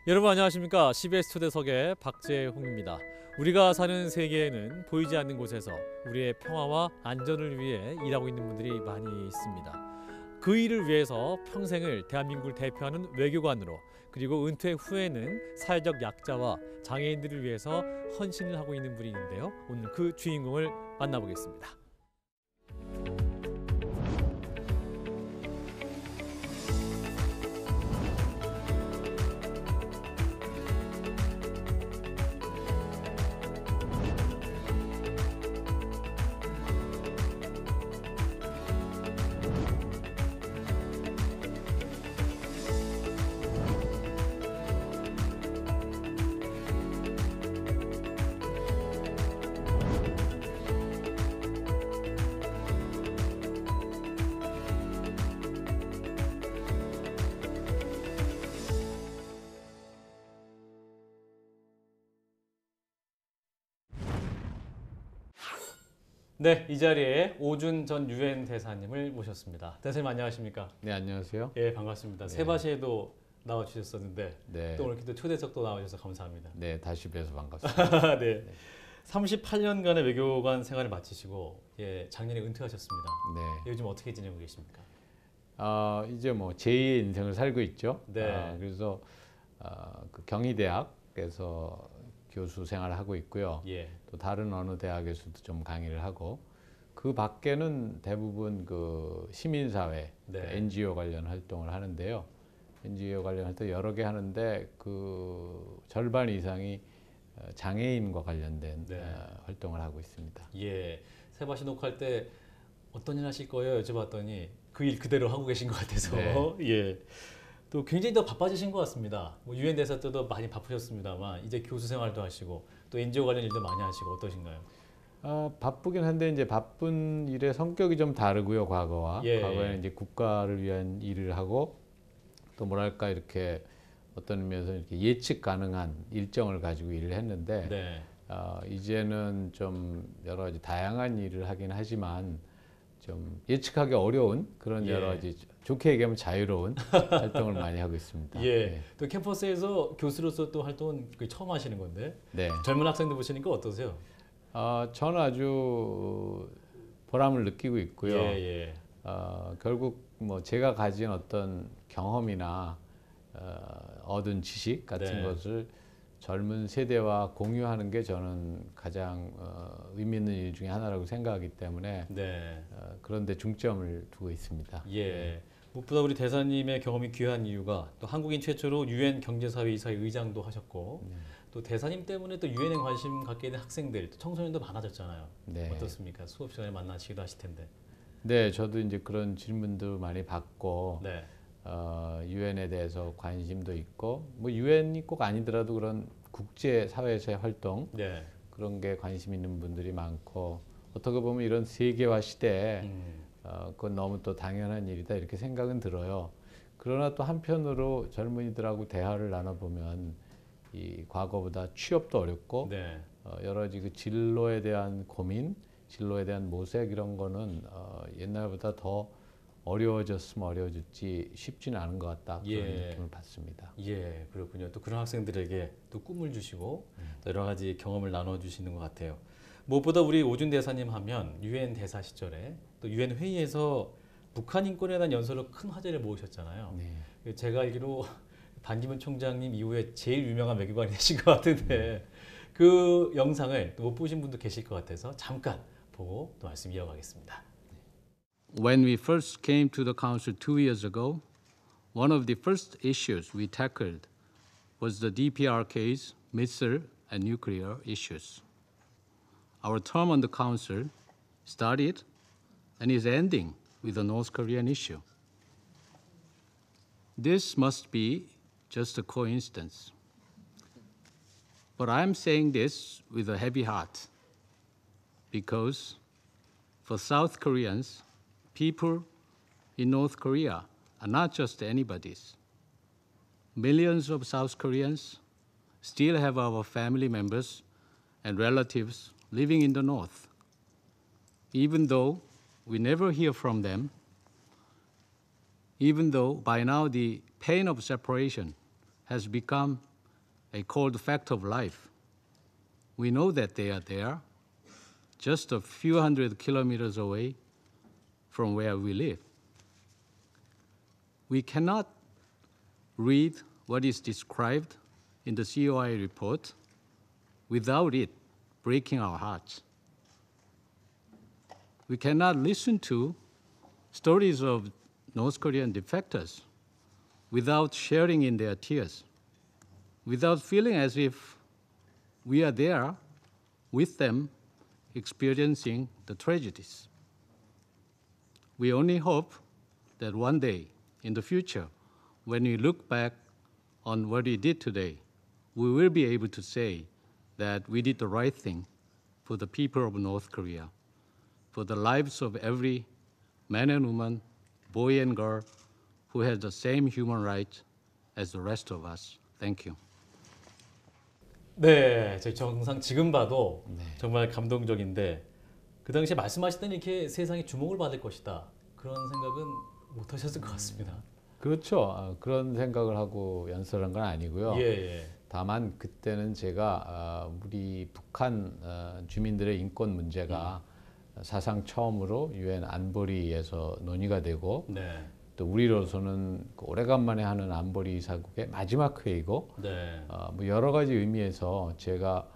여러분 안녕하십니까? CBS 초대석의 박재홍입니다. 우리가 사는 세계에는 보이지 않는 곳에서 우리의 평화와 안전을 위해 일하고 있는 분들이 많이 있습니다. 그 일을 위해서 평생을 대한민국을 대표하는 외교관으로 그리고 은퇴 후에는 사회적 약자와 장애인들을 위해서 헌신을 하고 있는 분이 있는데요. 오늘 그 주인공을 만나보겠습니다. 네, 이 자리에 오준 전 유엔 대사님을 모셨습니다. 대사님 안녕하십니까? 네, 안녕하세요. 예, 반갑습니다. 네. 세바시에도 나와주셨었는데 네. 또 오늘 또 초대석도 나와주셔서 감사합니다. 네, 다시 뵈서 반갑습니다. 네. 38년간의 외교관 생활을 마치시고 예, 작년에 은퇴하셨습니다. 네. 요즘 어떻게 지내고 계십니까? 이제 뭐 제2의 인생을 살고 있죠. 네. 그래서 그 경희대학에서 교수 생활을 하고 있고요. 예. 또 다른 어느 대학에서도 좀 강의를 하고 그 밖에는 대부분 그 시민사회, 네. 그 NGO 관련 활동을 하는데요. NGO 관련 활동 여러 개 하는데 그 절반 이상이 장애인과 관련된 네. 활동을 하고 있습니다. 예. 세바시 녹화할 때 어떤 일 하실 거예요? 여쭤봤더니 그 일 그대로 하고 계신 것 같아서 네. 예. 또 굉장히 더 바빠지신 것 같습니다. 뭐 유엔 대사 때도 많이 바쁘셨습니다만 이제 교수 생활도 하시고 또 NGO 관련 일도 많이 하시고 어떠신가요? 바쁘긴 한데 이제 바쁜 일의 성격이 좀 다르고요, 과거와. 예. 과거에는 이제 국가를 위한 일을 하고 또 뭐랄까 이렇게 어떤 의미에서 이렇게 예측 가능한 일정을 가지고 일을 했는데 네. 이제는 좀 여러 가지 다양한 일을 하긴 하지만 좀 예측하기 어려운 그런 예. 여러 가지 좋게 얘기하면 자유로운 활동을 많이 하고 있습니다. 예. 네. 또 캠퍼스에서 교수로서 또 활동은 거의 처음 하시는 건데 네. 젊은 학생들 보시니까 어떠세요? 저는 아주 보람을 느끼고 있고요. 예. 결국 뭐 제가 가진 어떤 경험이나 얻은 지식 같은 네. 것을 젊은 세대와 공유하는 게 저는 가장 의미 있는 일 중에 하나라고 생각하기 때문에 네. 그런 데 중점을 두고 있습니다. 예. 무엇보다 우리 대사님의 경험이 귀한 이유가 또 한국인 최초로 유엔 경제사회 이사회 의장도 하셨고 또 대사님 때문에 또 유엔에 관심 갖게 된 학생들, 또 청소년도 많아졌잖아요. 네. 어떻습니까? 수업 시간에 만나시기도 하실 텐데. 네, 저도 이제 그런 질문도 많이 받고 네. 유엔에 대해서 관심도 있고 뭐 유엔이 꼭 아니더라도 그런 국제 사회에서의 활동 네. 그런 게 관심 있는 분들이 많고 어떻게 보면 이런 세계화 시대에 그건 너무 또 당연한 일이다 이렇게 생각은 들어요. 그러나 또 한편으로 젊은이들하고 대화를 나눠보면 이 과거보다 취업도 어렵고 네. 여러 가지 그 진로에 대한 고민, 진로에 대한 모색 이런 거는 옛날보다 더 어려워졌으면 어려워졌지 쉽지는 않은 것 같다 그런 예. 느낌을 받습니다. 예, 그렇군요. 또 그런 학생들에게 또 꿈을 주시고 또 여러 가지 경험을 나눠주시는 것 같아요. 무엇보다 우리 오준 대사님 하면 유엔 대사 시절에 또 유엔 회의에서 북한 인권에 대한 연설로 큰 화제를 모으셨잖아요. 네. 제가 알기로 반기문 총장님 이후에 제일 유명한 외교관이 되신 것 같은데 그 영상을 못 보신 분도 계실 것 같아서 잠깐 보고 또 말씀 이어가겠습니다. When we first came to the Council 2 years ago, one of the first issues we tackled was the DPRK's missile and nuclear issues. Our term on the Council started and is ending with the North Korean issue. This must be just a coincidence. But I'm saying this with a heavy heart because for South Koreans, people in North Korea are not just anybody's. Millions of South Koreans still have our family members and relatives living in the North. Even though we never hear from them, even though by now the pain of separation has become a cold fact of life. We know that they are there, just a few hundred kilometers away from where we live. We cannot read what is described in the COI report without it breaking our hearts. We cannot listen to stories of North Korean defectors without sharing in their tears, without feeling as if we are there with them experiencing the tragedies. We only hope that one day in the future, when we look back on what we did today, we will be able to say that we did the right thing for the people of North Korea, for the lives of every man and woman, boy and girl who has the same human rights as the rest of us. Thank you. 네, 제 정상 지금 봐도 네. 정말 감동적인데 그 당시에 말씀하실 때는 이렇게 세상이 주목을 받을 것이다 그런 생각은 못 하셨을 것 같습니다. 그렇죠. 그런 생각을 하고 연설한 건 아니고요. 예, 예. 다만 그때는 제가 우리 북한 주민들의 인권 문제가 사상 처음으로 유엔 안보리에서 논의가 되고 네, 또 우리로서는 오래간만에 하는 안보리 이사국의 마지막 회의고 네, 뭐 여러 가지 의미에서 제가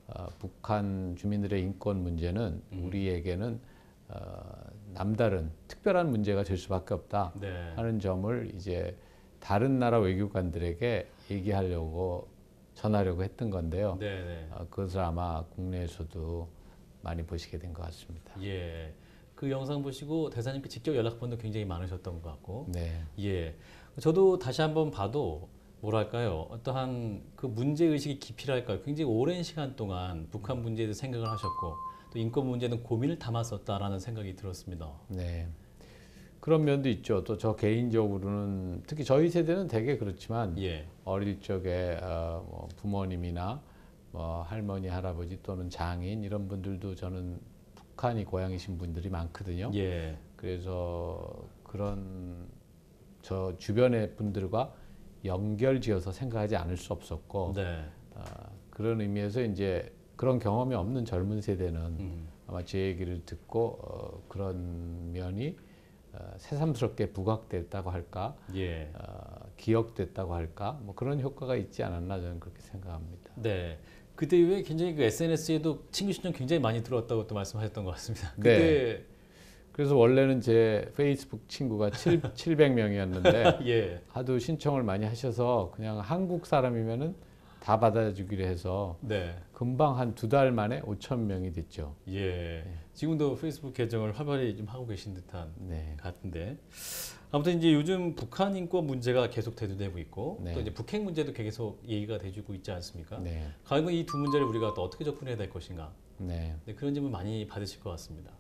북한 주민들의 인권 문제는 우리에게는 남다른 특별한 문제가 될 수밖에 없다 네. 하는 점을 이제 다른 나라 외교관들에게 얘기하려고 전하려고 했던 건데요. 네, 네. 그것을 아마 국내에서도 많이 보시게 된 것 같습니다. 예. 그 영상 보시고 대사님께 직접 연락번도 굉장히 많으셨던 것 같고. 네. 예. 저도 다시 한번 봐도 뭐랄까요? 어떠한 그 문제 의식의 깊이랄까요? 굉장히 오랜 시간 동안 북한 문제에 대해서 생각을 하셨고 또 인권 문제는 고민을 담았었다라는 생각이 들었습니다. 네. 그런 면도 있죠. 또 저 개인적으로는 특히 저희 세대는 되게 그렇지만 예. 어릴 적에 뭐 부모님이나 뭐 할머니, 할아버지 또는 장인 이런 분들도 저는 북한이 고향이신 분들이 많거든요. 예. 그래서 그런 저 주변의 분들과 연결지어서 생각하지 않을 수 없었고 네. 그런 의미에서 이제 그런 경험이 없는 젊은 세대는 아마 제 얘기를 듣고 그런 면이 새삼스럽게 부각됐다고 할까, 예. 기억됐다고 할까, 뭐 그런 효과가 있지 않았나 저는 그렇게 생각합니다. 네. 그때 이후에 굉장히 그 SNS에도 친구 신청 굉장히 많이 들어왔다고 또 말씀하셨던 것 같습니다. 네. 그때 그래서 원래는 제 페이스북 친구가 700명이었는데 예. 하도 신청을 많이 하셔서 그냥 한국 사람이면은 다 받아주기로 해서 네. 금방 한 2달 만에 5,000명이 됐죠. 예. 지금도 페이스북 계정을 활발히 좀 하고 계신 듯한 네. 같은데 아무튼 이제 요즘 북한 인권 문제가 계속 대두되고 있고 네. 또 이제 북핵 문제도 계속 얘기가 돼주고 있지 않습니까? 네. 과연 이 두 문제를 우리가 또 어떻게 접근해야 될 것인가? 네. 네, 그런 질문 많이 받으실 것 같습니다.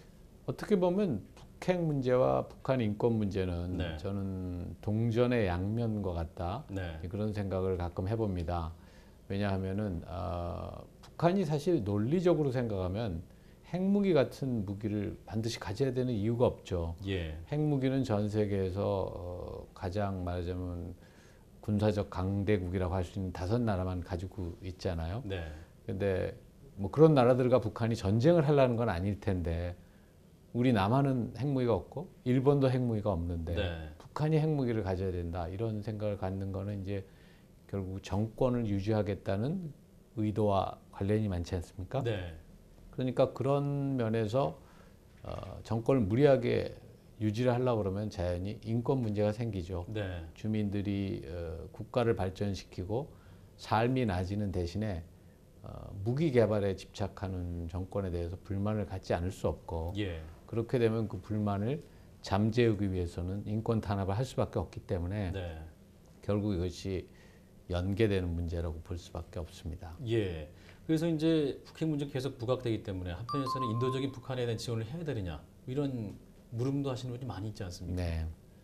어떻게 보면 북핵 문제와 북한 인권 문제는 네. 저는 동전의 양면과 같다. 네. 그런 생각을 가끔 해봅니다. 왜냐하면은 북한이 사실 논리적으로 생각하면 핵무기 같은 무기를 반드시 가져야 되는 이유가 없죠. 예. 핵무기는 전 세계에서 가장 말하자면 군사적 강대국이라고 할 수 있는 5나라만 가지고 있잖아요. 네. 근데 뭐 그런 나라들과 북한이 전쟁을 하려는 건 아닐 텐데 우리 남한은 핵무기가 없고 일본도 핵무기가 없는데 네. 북한이 핵무기를 가져야 된다 이런 생각을 갖는 거는 이제 결국 정권을 유지하겠다는 의도와 관련이 많지 않습니까? 네. 그러니까 그런 면에서 정권을 무리하게 유지를 하려고 그러면 자연히 인권 문제가 생기죠. 네. 주민들이 국가를 발전시키고 삶이 나아지는 대신에 무기 개발에 집착하는 정권에 대해서 불만을 갖지 않을 수 없고 예. 그렇게 되면 그 불만을 잠재우기 위해서는 인권 탄압을 할 수밖에 없기 때문에 네. 결국 이것이 연계되는 문제라고 볼 수밖에 없습니다. 예. 그래서 이제 북핵 문제 계속 부각되기 때문에 한편에서는 인도적인 북한에 대한 지원을 해야 되느냐 이런 물음도 하시는 분이 많이 있지 않습니까? 네.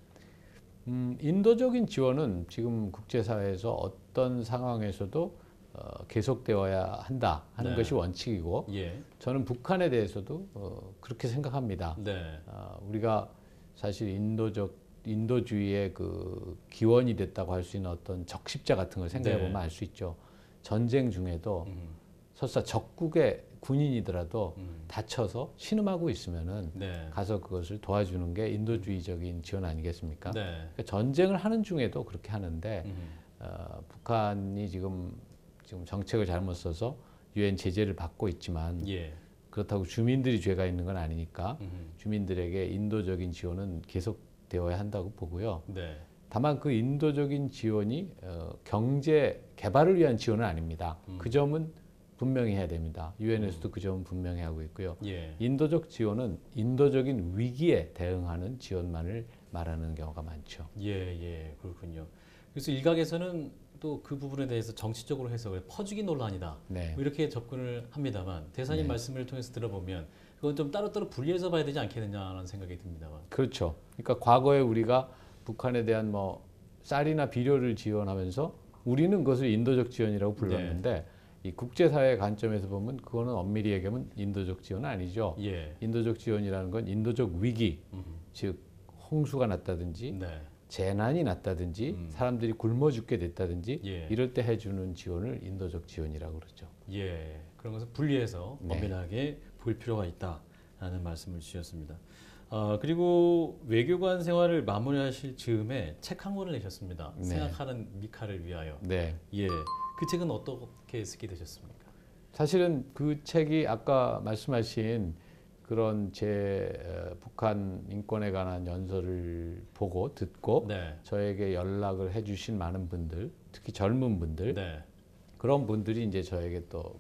인도적인 지원은 지금 국제사회에서 어떤 상황에서도 계속되어야 한다 하는 네. 것이 원칙이고 예. 저는 북한에 대해서도 그렇게 생각합니다. 네. 우리가 사실 인도적 인도주의의 그 기원이 됐다고 할 수 있는 어떤 적십자 같은 걸 생각해 보면 네. 알 수 있죠. 전쟁 중에도 설사 적국의 군인이더라도 다쳐서 신음하고 있으면은 네. 가서 그것을 도와주는 게 인도주의적인 지원 아니겠습니까? 네. 그러니까 전쟁을 하는 중에도 그렇게 하는데 북한이 지금 정책을 잘못 써서 유엔 제재를 받고 있지만 예. 그렇다고 주민들이 죄가 있는 건 아니니까 주민들에게 인도적인 지원은 계속되어야 한다고 보고요. 네. 다만 그 인도적인 지원이 경제 개발을 위한 지원은 아닙니다. 그 점은 분명히 해야 됩니다. 유엔에서도 그 점은 분명히 하고 있고요. 예. 인도적 지원은 인도적인 위기에 대응하는 지원만을 말하는 경우가 많죠. 예, 예, 그렇군요. 그래서 일각에서는 또 그 부분에 대해서 정치적으로 해서 퍼주기 논란이다. 네. 뭐 이렇게 접근을 합니다만 대사님 네. 말씀을 통해서 들어보면 그건 좀 따로따로 분리해서 봐야 되지 않겠느냐는 생각이 듭니다만. 그렇죠. 그러니까 과거에 우리가 북한에 대한 뭐 쌀이나 비료를 지원하면서 우리는 그것을 인도적 지원이라고 불렀는데 이 국제사회의 관점에서 보면 그거는 엄밀히 얘기하면 인도적 지원은 아니죠. 예. 인도적 지원이라는 건 인도적 위기, 즉 홍수가 났다든지 네. 재난이 났다든지 사람들이 굶어 죽게 됐다든지 예. 이럴 때 해주는 지원을 인도적 지원이라고 그러죠. 예. 그런 것을 분리해서 네. 엄밀하게 볼 필요가 있다라는 말씀을 주셨습니다. 그리고 외교관 생활을 마무리하실 즈음에 책 한 권을 내셨습니다. 네. 생각하는 미카를 위하여. 네. 예. 그 책은 어떻게 쓰게 되셨습니까? 사실은 그 책이 아까 말씀하신 그런 북한 인권에 관한 연설을 보고 듣고 네. 저에게 연락을 해주신 많은 분들, 특히 젊은 분들, 네. 그런 분들이 이제 저에게 또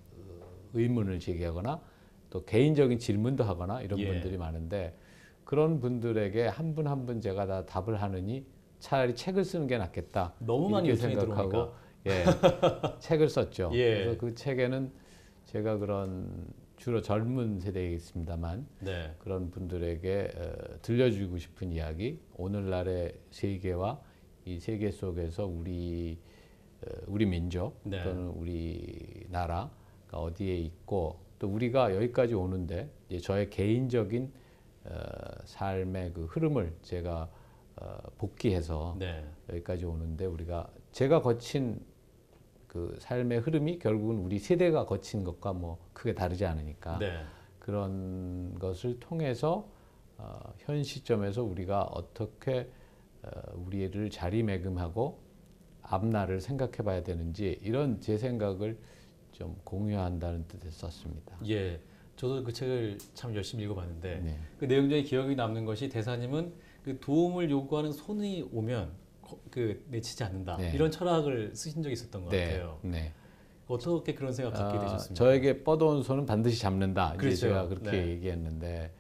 의문을 제기하거나 또 개인적인 질문도 하거나 이런 예. 분들이 많은데 그런 분들에게 한 분 한 분 제가 다 답을 하느니 차라리 책을 쓰는 게 낫겠다. 너무 많이 이렇게 요청이 생각하고 들어오니까. 예, 책을 썼죠. 예. 그래서 그 책에는 제가 그런 주로 젊은 세대이겠습니다만 네. 그런 분들에게 들려주고 싶은 이야기, 오늘날의 세계와 이 세계 속에서 우리 민족 네. 또는 우리 나라가 어디에 있고 또 우리가 여기까지 오는데 이제 저의 개인적인 삶의 그 흐름을 제가 복기해서 네. 여기까지 오는데 제가 거친 그 삶의 흐름이 결국은 우리 세대가 거친 것과 뭐 크게 다르지 않으니까 네. 그런 것을 통해서 현 시점에서 우리가 어떻게 우리를 자리매김하고 앞날을 생각해 봐야 되는지 이런 제 생각을 좀 공유한다는 뜻에서 썼습니다. 예. 저도 그 책을 참 열심히 읽어봤는데 네. 그 내용 중에 기억이 남는 것이 대사님은 그 도움을 요구하는 손이 오면 내치지 않는다. 네. 이런 철학을 쓰신 적이 있었던 것 같아요. 네. 어떻게 그런 생각 갖게 되셨습니까? 저에게 뻗어온 손은 반드시 잡는다. 그렇죠. 이제 제가 그렇게 네. 얘기했는데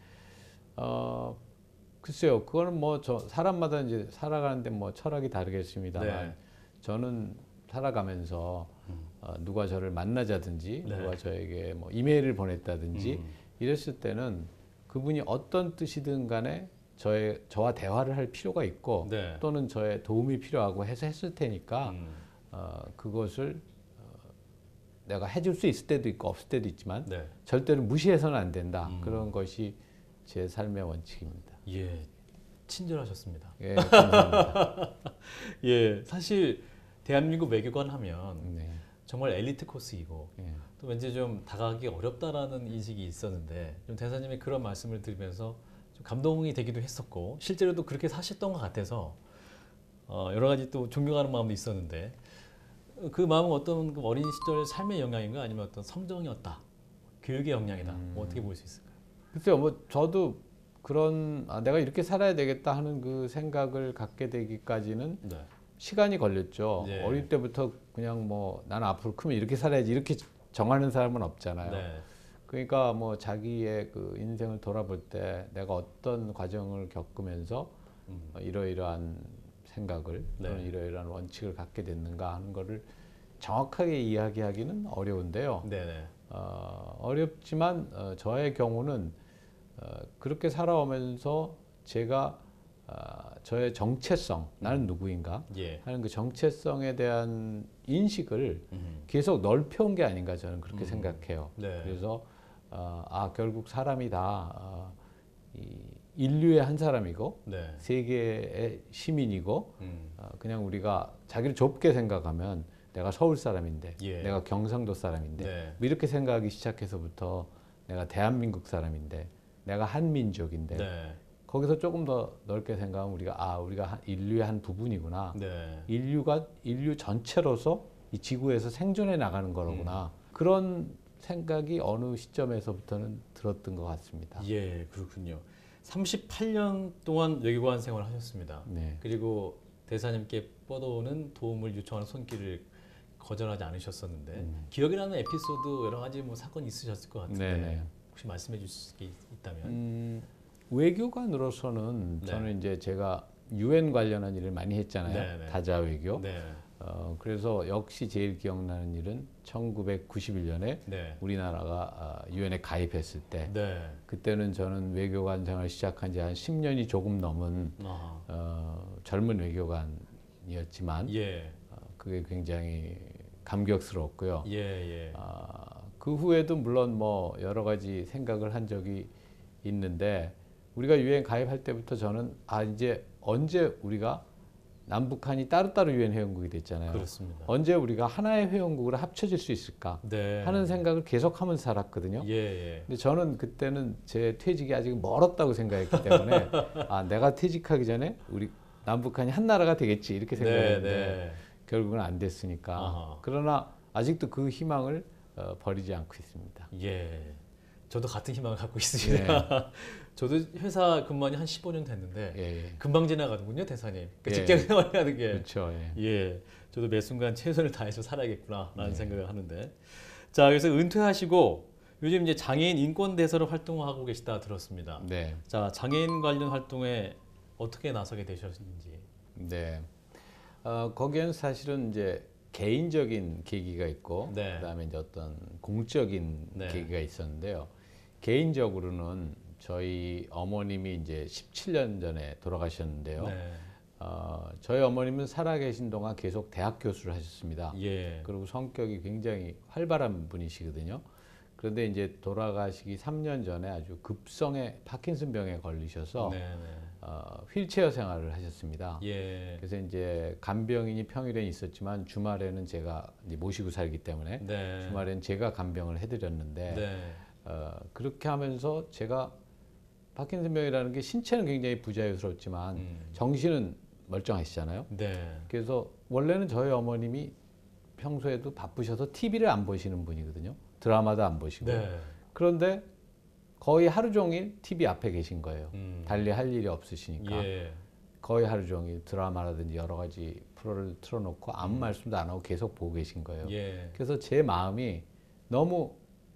글쎄요. 그거는 뭐 사람마다 이제 살아가는데 뭐 철학이 다르겠습니다만 네. 저는 살아가면서 누가 저를 만나자든지 네. 누가 저에게 뭐 이메일을 보냈다든지 이랬을 때는 그분이 어떤 뜻이든 간에 저와 대화를 할 필요가 있고 네. 또는 저의 도움이 필요하고 해서 했을 테니까 그것을 내가 해줄 수 있을 때도 있고 없을 때도 있지만 네. 절대로 무시해서는 안 된다. 그런 것이 제 삶의 원칙입니다. 예. 친절하셨습니다. 예, 감사합니다. 예. 사실 대한민국 외교관 하면 네. 정말 엘리트 코스이고 예. 또 왠지 좀 다가가기 어렵다라는 인식이 있었는데 좀 대사님의 그런 말씀을 들으면서 좀 감동이 되기도 했었고 실제로도 그렇게 사셨던 것 같아서 여러 가지 또 존경하는 마음도 있었는데 그 마음은 어떤 그 어린 시절 삶의 영향인가 아니면 어떤 성정이었다, 교육의 영향이다, 뭐 어떻게 볼 수 있을까요? 글쎄요, 뭐 저도 그런 내가 이렇게 살아야 되겠다 하는 그 생각을 갖게 되기까지는 네. 시간이 걸렸죠. 네. 어릴 때부터 그냥 뭐 나는 앞으로 크면 이렇게 살아야지 이렇게 정하는 사람은 없잖아요. 네. 그러니까 뭐 자기의 그 인생을 돌아볼 때 내가 어떤 과정을 겪으면서 이러이러한 생각을 네. 또는 이러이러한 원칙을 갖게 됐는가 하는 거를 정확하게 이야기하기는 어려운데요. 네네. 어렵지만 저의 경우는 그렇게 살아오면서 제가 저의 정체성, 나는 누구인가 예. 하는 그 정체성에 대한 인식을 계속 넓혀온 게 아닌가 저는 그렇게 생각해요. 네. 그래서 결국 사람이 다 인류의 한 사람이고 네. 세계의 시민이고 음. 그냥 우리가 자기를 좁게 생각하면 내가 서울 사람인데 예. 내가 경상도 사람인데 네. 뭐 이렇게 생각하기 시작해서부터 내가 대한민국 사람인데 내가 한민족인데 네. 거기서 조금 더 넓게 생각하면 우리가 인류의 한 부분이구나. 네. 인류 전체로서 이 지구에서 생존해 나가는 거로구나. 그런 생각이 어느 시점에서부터는 들었던 것 같습니다. 예, 그렇군요. 38년 동안 외교관 생활을 하셨습니다. 네. 그리고 대사님께 뻗어오는 도움을 요청하는 손길을 거절하지 않으셨었는데 기억에 나는 에피소드 여러 가지 뭐 사건이 있으셨을 것 같은데 네네. 혹시 말씀해 주실 수 있다면? 외교관으로서는 네. 저는 이제 제가 유엔 관련한 일을 많이 했잖아요. 네네. 다자 외교. 네, 그래서 역시 제일 기억나는 일은 1991년에 네, 우리나라가 유엔에 가입했을 때 네. 그때는 저는 외교관 생활 시작한 지 한 10년이 조금 넘은 젊은 외교관이었지만 예, 그게 굉장히 감격스러웠고요. 예, 예. 그 후에도 물론 뭐 여러 가지 생각을 한 적이 있는데 우리가 유엔 가입할 때부터 저는 이제 언제 우리가 남북한이 따로따로 유엔 회원국이 됐잖아요. 그렇습니다. 언제 우리가 하나의 회원국으로 합쳐질 수 있을까 네. 하는 생각을 계속하면서 살았거든요. 예, 예. 근데 저는 그때는 제 퇴직이 아직 멀었다고 생각했기 때문에 내가 퇴직하기 전에 우리 남북한이 한 나라가 되겠지 이렇게 네, 생각했는데 네. 결국은 안 됐으니까. 아하. 그러나 아직도 그 희망을 버리지 않고 있습니다. 예. 저도 같은 희망을 갖고 있습니다. 저도 회사 근무한 지 한 15년 됐는데 예. 금방 지나가는군요, 대사님. 그러니까 예. 직장 생활이라는 게. 그렇죠. 예. 예. 저도 매 순간 최선을 다해서 살아야겠구나라는 생각을 하는데. 자, 그래서 은퇴하시고 요즘 이제 장애인 인권 대사로 활동하고 계시다 들었습니다. 네. 자, 장애인 관련 활동에 어떻게 나서게 되셨는지. 네. 거기에는 사실은 이제 개인적인 계기가 있고 네. 그다음에 이제 어떤 공적인 네. 계기가 있었는데요. 개인적으로는 저희 어머님이 이제 17년 전에 돌아가셨는데요. 네. 저희 어머님은 살아계신 동안 계속 대학 교수를 하셨습니다. 예. 그리고 성격이 굉장히 활발한 분이시거든요. 그런데 이제 돌아가시기 3년 전에 아주 급성의 파킨슨병에 걸리셔서 네, 네. 휠체어 생활을 하셨습니다. 예. 그래서 이제 간병인이 평일에는 있었지만 주말에는 제가 이제 모시고 살기 때문에 네. 주말에는 제가 간병을 해드렸는데 네. 그렇게 하면서 제가 파킨슨병이라는 게 신체는 굉장히 부자유스럽지만 정신은 멀쩡하시잖아요. 네. 그래서 원래는 저희 어머님이 평소에도 바쁘셔서 TV를 안 보시는 분이거든요. 드라마도 안 보시고. 네. 그런데 거의 하루 종일 TV 앞에 계신 거예요. 음. 달리 할 일이 없으시니까. 예. 거의 하루 종일 드라마라든지 여러 가지 프로를 틀어놓고 아무 말씀도 안 하고 계속 보고 계신 거예요. 예. 그래서 제 마음이 너무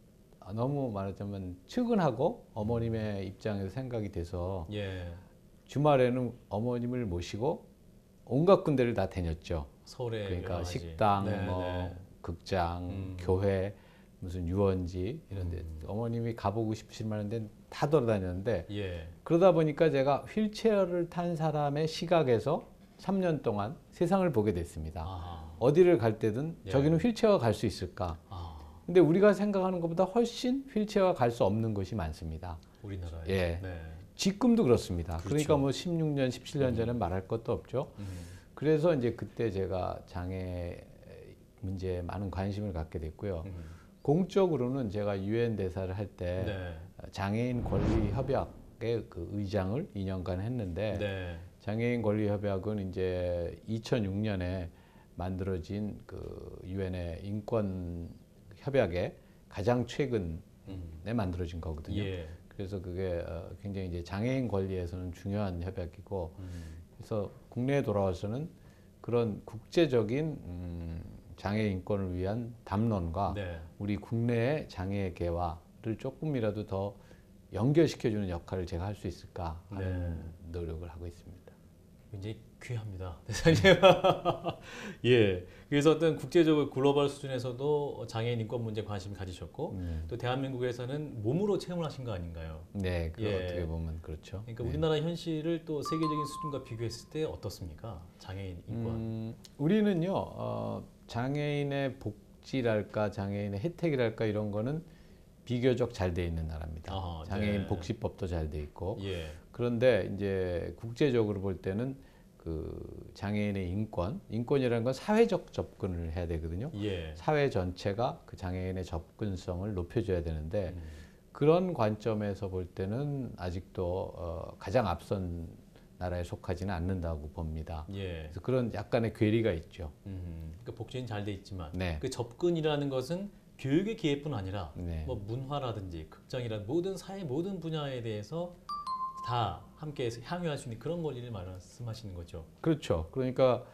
말하자면 측은하고 어머님의 입장에서 생각이 돼서 예. 주말에는 어머님을 모시고 온갖 군데를 다 다녔죠. 서울에 그러니까 여러 가지. 식당, 네, 뭐 네. 극장, 교회, 무슨 유원지 이런 데 어머님이 가보고 싶으실 만한 데는 다 돌아다녔는데 예. 그러다 보니까 제가 휠체어를 탄 사람의 시각에서 3년 동안 세상을 보게 됐습니다. 아하. 어디를 갈 때든 예. 저기는 휠체어가 갈 수 있을까? 아, 근데 우리가 생각하는 것보다 훨씬 휠체어가 갈 수 없는 곳이 많습니다. 우리나라에. 예. 네. 지금도 그렇습니다. 그렇죠. 그러니까 뭐 16년, 17년 전에 말할 것도 없죠. 그래서 이제 그때 제가 장애 문제에 많은 관심을 갖게 됐고요. 공적으로는 제가 유엔 대사를 할 때 네. 장애인 권리 협약의 그 의장을 2년간 했는데 네. 장애인 권리 협약은 이제 2006년에 만들어진 그 유엔의 인권 협약에 가장 최근에 만들어진 거거든요. 예. 그래서 그게 굉장히 이제 장애인 권리에서는 중요한 협약이고 그래서 국내에 돌아와서는 그런 국제적인 장애 인권을 위한 담론과 네. 우리 국내의 장애계와를 조금이라도 더 연결시켜주는 역할을 제가 할 수 있을까 하는 노력을 하고 있습니다. 굉장히 귀합니다, 대사님. 예. 그래서 어떤 국제적으로 글로벌 수준에서도 장애인 인권 문제 관심 가지셨고 또 대한민국에서는 몸으로 체험을 하신 거 아닌가요? 네, 그 예. 어떻게 보면 그렇죠. 그러니까 네. 우리나라 현실을 또 세계적인 수준과 비교했을 때 어떻습니까? 장애인 인권. 우리는요 장애인의 복지랄까 장애인의 혜택이랄까 이런 거는 비교적 잘 돼 있는 나라입니다. 아, 장애인 네. 복지법도 잘 돼 있고 예. 그런데 이제 국제적으로 볼 때는 그 장애인의 인권이라는 건 사회적 접근을 해야 되거든요. 예. 사회 전체가 그 장애인의 접근성을 높여줘야 되는데 그런 관점에서 볼 때는 아직도 가장 앞선 나라에 속하지는 않는다고 봅니다. 예. 그래서 그런 약간의 괴리가 있죠. 그러니까 복지는 잘 돼 있지만 네. 그 접근이라는 것은 교육의 기회뿐 아니라 네. 뭐 문화라든지 극장이라든 모든 사회 모든 분야에 대해서 다 함께 향유할 수 있는 그런 권리를 말씀하시는 거죠. 그렇죠. 그러니까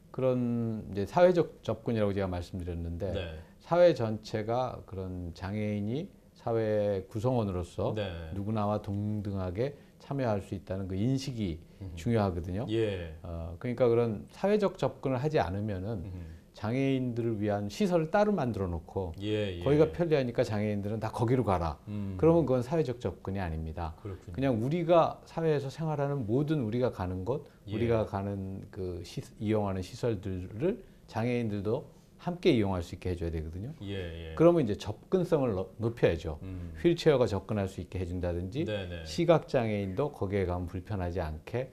그런 이제 사회적 접근이라고 제가 말씀드렸는데 네. 사회 전체가 그런 장애인이 사회 구성원으로서 네. 누구나와 동등하게 참여할 수 있다는 그 인식이 중요하거든요. 예. 그러니까 그런 사회적 접근을 하지 않으면은 장애인들을 위한 시설을 따로 만들어 놓고 예. 거기가 편리하니까 장애인들은 다 거기로 가라. 그러면 그건 사회적 접근이 아닙니다. 그렇군요. 그냥 우리가 사회에서 생활하는 모든 우리가 가는 곳, 예. 우리가 가는 그 이용하는 시설들을 장애인들도 함께 이용할 수 있게 해줘야 되거든요. 예. 그러면 이제 접근성을 높여야죠. 휠체어가 접근할 수 있게 해준다든지 네네. 시각 장애인도 거기에 가면 불편하지 않게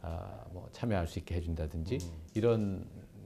뭐 참여할 수 있게 해준다든지 이런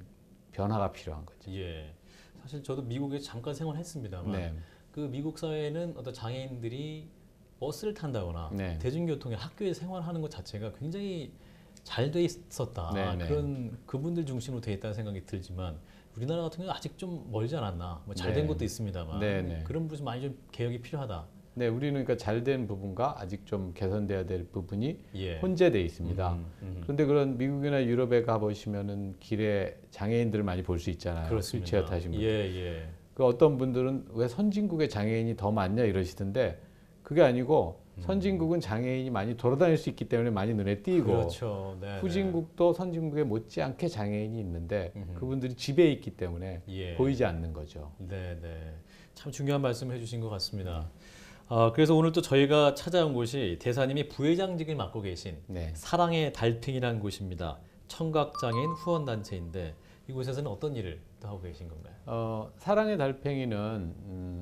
변화가 필요한 거죠. 예. 사실 저도 미국에 잠깐 생활했습니다만 네. 그 미국 사회에는 어떤 장애인들이 버스를 탄다거나 네. 대중교통에 학교에 생활하는 것 자체가 굉장히 잘 돼 있었다. 네, 네. 그런 그분들 중심으로 돼 있다는 생각이 들지만 우리나라 같은 경우는 아직 좀 멀지 않았나. 뭐 잘 된 네. 것도 있습니다만 네, 네. 그런 부분 많이 좀 개혁이 필요하다. 네, 우리는 그러니까 잘된 부분과 아직 좀 개선돼야 될 부분이 예. 혼재돼 있습니다. 그런데 그런 미국이나 유럽에 가 보시면은 길에 장애인들을 많이 볼 수 있잖아요. 그렇습니다. 휠체어 타신 분들. 예. 그 어떤 분들은 왜 선진국에 장애인이 더 많냐 이러시던데 그게 아니고 선진국은 장애인이 많이 돌아다닐 수 있기 때문에 많이 눈에 띄고 그렇죠. 네, 후진국도 선진국에 못지않게 장애인이 있는데 그분들이 집에 있기 때문에 예. 보이지 않는 거죠. 네. 참 중요한 말씀을 해주신 것 같습니다. 그래서 오늘 또 저희가 찾아온 곳이 대사님이 부회장직을 맡고 계신 네. 사랑의 달팽이라는 곳입니다. 청각장애인 후원단체인데 이곳에서는 어떤 일을 또 하고 계신 건가요? 사랑의 달팽이는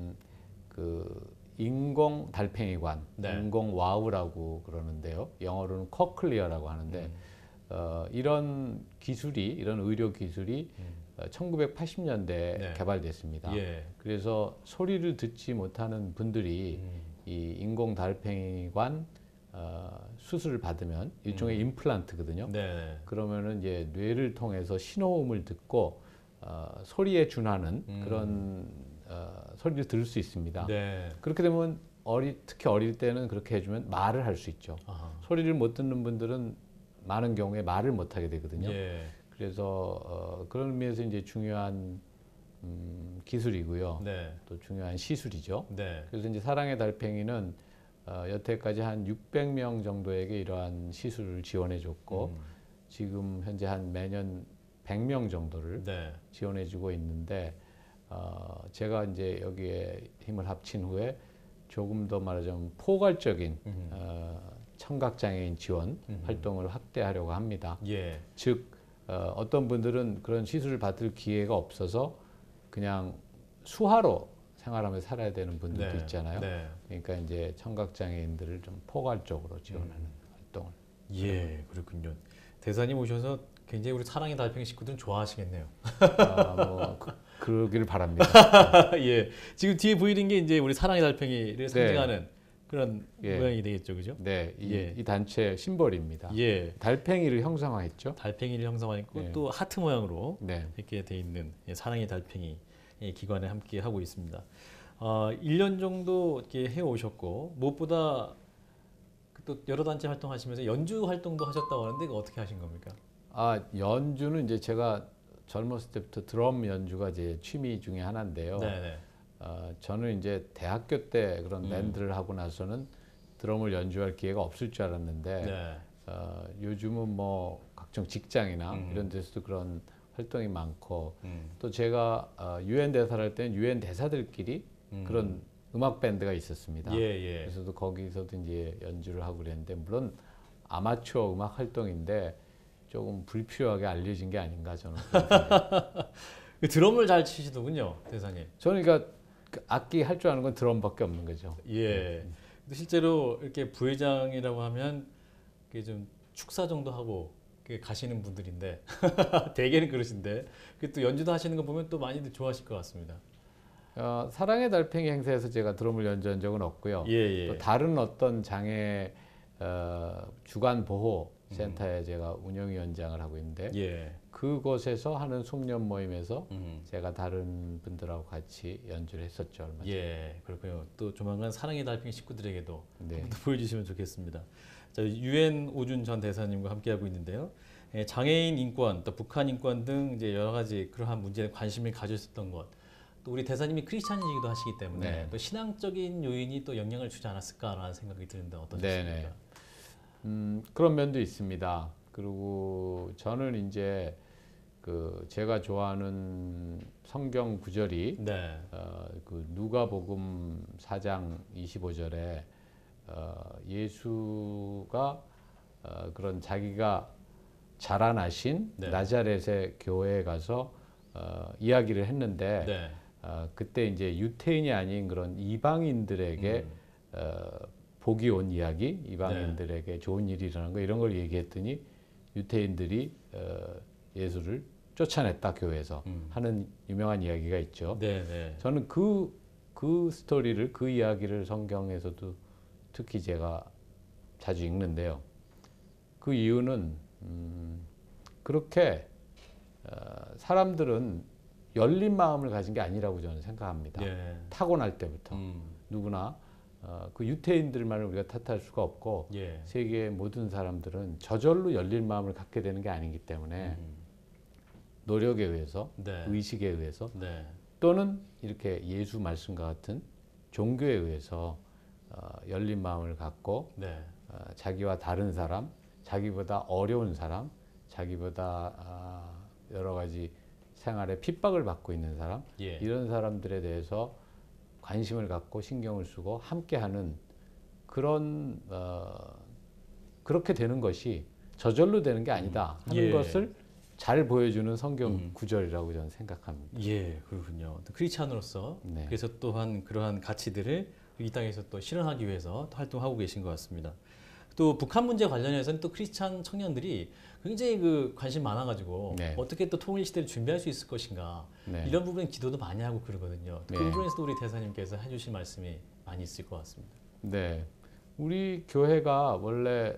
그 인공 달팽이관, 네. 인공 와우라고 그러는데요. 영어로는 코클리어라고 하는데 이런 기술이 이런 의료 기술이 1980년대에 네. 개발됐습니다. 예. 그래서 소리를 듣지 못하는 분들이 이 인공 달팽이관 수술을 받으면 일종의 임플란트거든요. 네. 그러면은 이제 뇌를 통해서 신호음을 듣고 소리에 준하는 그런 소리를 들을 수 있습니다. 네. 그렇게 되면 특히 어릴 때는 그렇게 해주면 말을 할 수 있죠. 아하. 소리를 못 듣는 분들은 많은 경우에 말을 못 하게 되거든요. 예. 그래서 그런 의미에서 이제 중요한 기술이고요. 네. 또 중요한 시술이죠. 네. 그래서 이제 사랑의 달팽이는 여태까지 한 600명 정도에게 이러한 시술을 지원해줬고 지금 현재 한 매년 100명 정도를 네. 지원해주고 있는데 제가 이제 여기에 힘을 합친 후에 조금 더 말하자면 포괄적인 청각장애인 지원 활동을 확대하려고 합니다. 예. 즉 어떤 분들은 그런 시술을 받을 기회가 없어서 그냥 수화로 생활하면서 살아야 되는 분들도 네. 있잖아요. 네. 그러니까 이제 청각장애인들을 좀 포괄적으로 지원하는 활동을. 예, 그렇군요. 대사님 오셔서 굉장히 우리 사랑의 달팽이 식구들은 좋아하시겠네요. 뭐 그러기를 바랍니다. 예. 지금 뒤에 보이는 게 이제 우리 사랑의 달팽이를 상징하는 그런 예. 모양이 되겠죠, 그죠? 네, 예. 이 단체 심벌입니다. 예. 달팽이를 형상화했죠. 달팽이를 형성하고 네. 또 하트 모양으로 네. 이렇게 돼 있는 사랑의 달팽이 기관에 함께 하고 있습니다. 1년 정도 이렇게 해 오셨고 무엇보다 또 여러 단체 활동하시면서 연주 활동도 하셨다고 하는데 이거 어떻게 하신 겁니까? 연주는 이제 제가 젊었을 때부터 드럼 연주가 제 취미 중에 하나인데요. 네네. 저는 이제 대학교 때 그런 밴드를 하고 나서는 드럼을 연주할 기회가 없을 줄 알았는데 네. 요즘은 뭐 각종 직장이나 이런 데서도 그런 활동이 많고 또 제가 유엔 대사를 할 때는 유엔 대사들끼리 그런 음악 밴드가 있었습니다. 예. 그래서 거기서도 이제 연주를 하고 그랬는데 물론 아마추어 음악 활동인데 조금 불필요하게 알려진 게 아닌가 저는. 그 드럼을 잘 치시더군요, 대사님. 저는 그러니까 그 악기 할 줄 아는 건 드럼밖에 없는 거죠. 예. 근데 실제로 이렇게 부회장이라고 하면 그게 좀 축사 정도 하고 가시는 분들인데 대개는 그러신데 또 연주도 하시는 거 보면 또 많이들 좋아하실 것 같습니다. 사랑의 달팽이 행사에서 제가 드럼을 연주한 적은 없고요. 예. 또 다른 어떤 장애 주간 보호 센터에 제가 운영위원장을 하고 있는데 예. 그곳에서 하는 숙련 모임에서 제가 다른 분들하고 같이 연주를 했었죠. 얼마 전에. 예, 그렇군요. 또 조만간 사랑의 달팽이 식구들에게도 네. 한번 더 보여주시면 좋겠습니다. 자, 유엔 오준 전 대사님과 함께하고 있는데요. 장애인 인권, 또 북한 인권 등 이제 여러 가지 그러한 문제에 관심을 가졌었던 것. 또 우리 대사님이 크리스찬이기도 하시기 때문에 네. 또 신앙적인 요인이 또 영향을 주지 않았을까라는 생각이 드는데 어떠십니까? 네네. 그런 면도 있습니다. 그리고 저는 이제 제가 좋아하는 성경 구절이 네. 그 누가복음 4장 25절에 예수가 그런 자기가 자라나신 네. 나자렛의 교회에 가서 이야기를 했는데 네. 그때 이제 유태인이 아닌 그런 이방인들에게 복이 온 이야기, 이방인들에게 좋은 일이 일어난 거 이런 걸 얘기했더니 유태인들이 예수를 쫓아냈다 교회에서 하는 유명한 이야기가 있죠. 네. 저는 그 스토리를 그 이야기를 성경에서도 특히 제가 자주 읽는데요. 그 이유는 그렇게 사람들은 열린 마음을 가진 게 아니라고 저는 생각합니다. 예. 타고날 때부터 누구나 그 유태인들만을 우리가 탓할 수가 없고 예. 세계의 모든 사람들은 저절로 열린 마음을 갖게 되는 게 아니기 때문에 노력에 의해서 네. 의식에 의해서 네. 또는 이렇게 예수 말씀과 같은 종교에 의해서 열린 마음을 갖고 네. 자기와 다른 사람, 자기보다 어려운 사람, 자기보다 여러 가지 생활에 핍박을 받고 있는 사람 예. 이런 사람들에 대해서 관심을 갖고 신경을 쓰고 함께하는 그런 그렇게 되는 것이 저절로 되는 게 아니다 하는 예. 것을 잘 보여주는 성경 구절이라고 저는 생각합니다. 예, 그렇군요. 또 크리스찬으로서 네. 그래서 또한 그러한 가치들을 이 땅에서 또 실현하기 위해서 또 활동하고 계신 것 같습니다. 또 북한 문제 관련해서는 또 크리스찬 청년들이 굉장히 그 관심 많아가지고 네. 어떻게 또 통일 시대를 준비할 수 있을 것인가 네. 이런 부분에 기도도 많이 하고 그러거든요. 그 네. 부분에서도 우리 대사님께서 해주실 말씀이 많이 있을 것 같습니다. 네, 우리 교회가 원래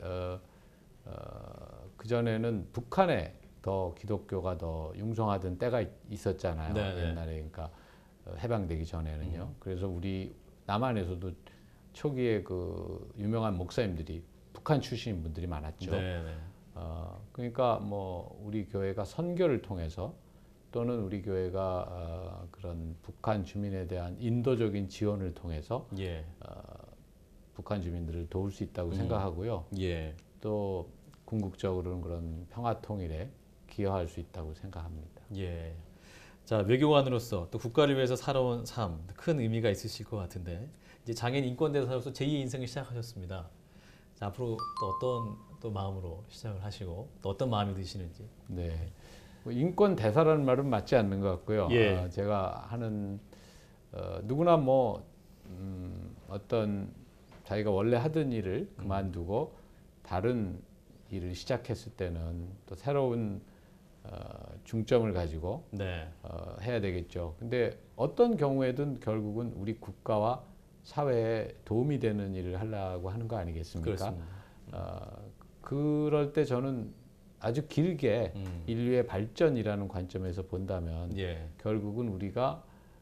그 전에는 북한에 더 기독교가 더 융성하던 때가 있었잖아요. 네네. 옛날에 그러니까 해방되기 전에는요. 그래서 우리 남한에서도 초기에 그 유명한 목사님들이 북한 출신인 분들이 많았죠. 네네. 그러니까 뭐 우리 교회가 선교를 통해서 또는 우리 교회가 그런 북한 주민에 대한 인도적인 지원을 통해서 예. 북한 주민들을 도울 수 있다고 생각하고요. 예. 또 궁극적으로는 그런 평화 통일에 기여할 수 있다고 생각합니다. 예. 자, 외교관으로서 또 국가를 위해서 살아온 삶, 큰 의미가 있으실 것 같은데 이제 장애인 인권 대사로서 제2의 인생을 시작하셨습니다. 자, 앞으로 또 어떤 또 마음으로 시작을 하시고 또 어떤 마음이 드시는지. 네, 뭐 인권 대사라는 말은 맞지 않는 것 같고요. 예. 제가 하는 누구나 뭐 어떤 자기가 원래 하던 일을 그만두고 다른 일을 시작했을 때는 또 새로운 중점을 가지고 네. 해야 되겠죠. 근데 어떤 경우에든 결국은 우리 국가와 사회에 도움이 되는 일을 하려고 하는 거 아니겠습니까? 그렇습니다. 그럴 때 저는 아주 길게 인류의 발전이라는 관점에서 본다면 예. 결국은 우리가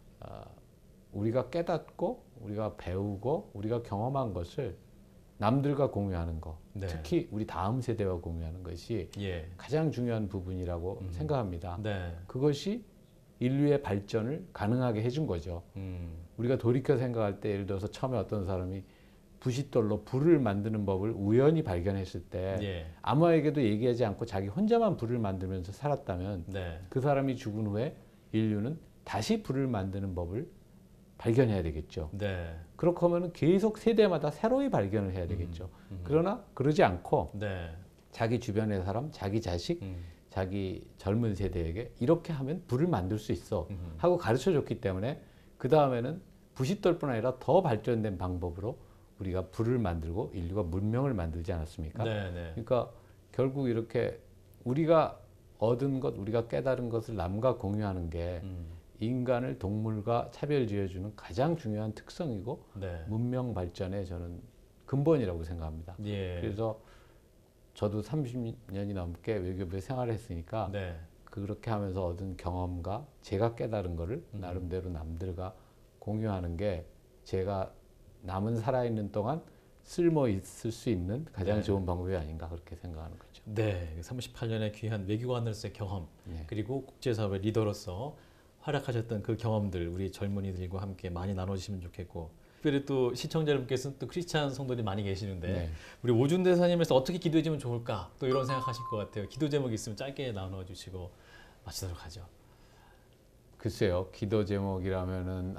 깨닫고 우리가 배우고 우리가 경험한 것을 남들과 공유하는 거, 네. 특히 우리 다음 세대와 공유하는 것이 예. 가장 중요한 부분이라고 생각합니다. 네. 그것이 인류의 발전을 가능하게 해준 거죠. 우리가 돌이켜 생각할 때 예를 들어서 처음에 어떤 사람이 부싯돌로 불을 만드는 법을 우연히 발견했을 때 예. 아무에게도 얘기하지 않고 자기 혼자만 불을 만들면서 살았다면 네. 그 사람이 죽은 후에 인류는 다시 불을 만드는 법을 발견해야 되겠죠. 네. 그렇게 하면 계속 세대마다 새로이 발견을 해야 되겠죠. 그러나 그러지 않고 네. 자기 주변의 사람, 자기 자식, 자기 젊은 세대에게 이렇게 하면 불을 만들 수 있어 하고 가르쳐 줬기 때문에 그 다음에는 부싯돌뿐 아니라 더 발전된 방법으로 우리가 불을 만들고 인류가 문명을 만들지 않았습니까? 네, 네. 그러니까 결국 이렇게 우리가 얻은 것, 우리가 깨달은 것을 남과 공유하는 게 인간을 동물과 차별지어주는 가장 중요한 특성이고 네. 문명 발전의 저는 근본이라고 생각합니다. 예. 그래서 저도 30년이 넘게 외교부에 생활을 했으니까 네. 그렇게 하면서 얻은 경험과 제가 깨달은 거를 나름대로 남들과 공유하는 게 제가 남은 살아있는 동안 쓸모 있을 수 있는 가장 네. 좋은 방법이 아닌가 그렇게 생각하는 거죠. 네, 38년의 귀한 외교관으로서의 경험, 네. 그리고 국제사회 리더로서 활약하셨던 그 경험들 우리 젊은이들과 함께 많이 나눠주시면 좋겠고, 특별히 또 시청자 여러분께서는 또 크리스찬 성도들이 많이 계시는데 네. 우리 오준 대사님에서 어떻게 기도해주면 좋을까 또 이런 생각하실 것 같아요. 기도 제목 있으면 짧게 나눠주시고 마치도록 하죠. 글쎄요, 기도 제목이라면은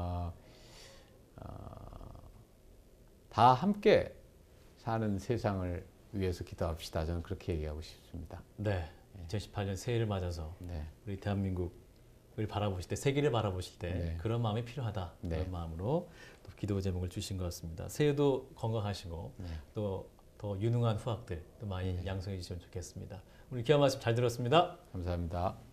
다 함께 사는 세상을 위해서 기도합시다. 저는 그렇게 얘기하고 싶습니다. 네, 2018년 새해를 맞아서 네. 우리 대한민국을 바라보실 때, 세계를 바라보실 때 네. 그런 마음이 필요하다. 네. 그런 마음으로 또 기도 제목을 주신 것 같습니다. 새해도 건강하시고 네. 또 더 유능한 후학들 또 많이 양성해 주시면 좋겠습니다. 오늘 귀한 말씀 잘 들었습니다. 감사합니다.